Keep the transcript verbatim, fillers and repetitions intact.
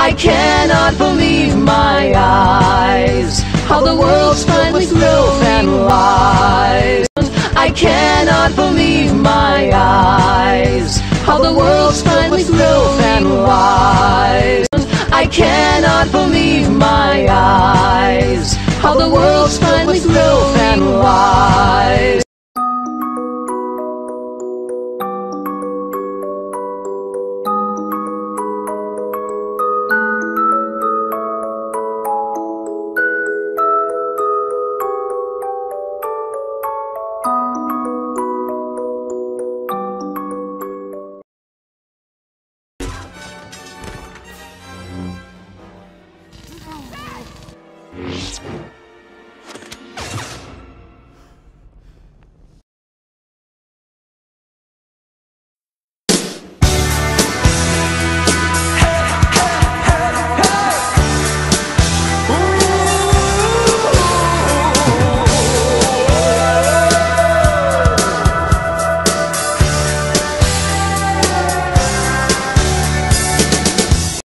I cannot believe my eyes, how the world's finally growth and lies. I cannot believe my eyes, how the world's finally growth and lies. I cannot believe my eyes, how the world's finally growth and lies.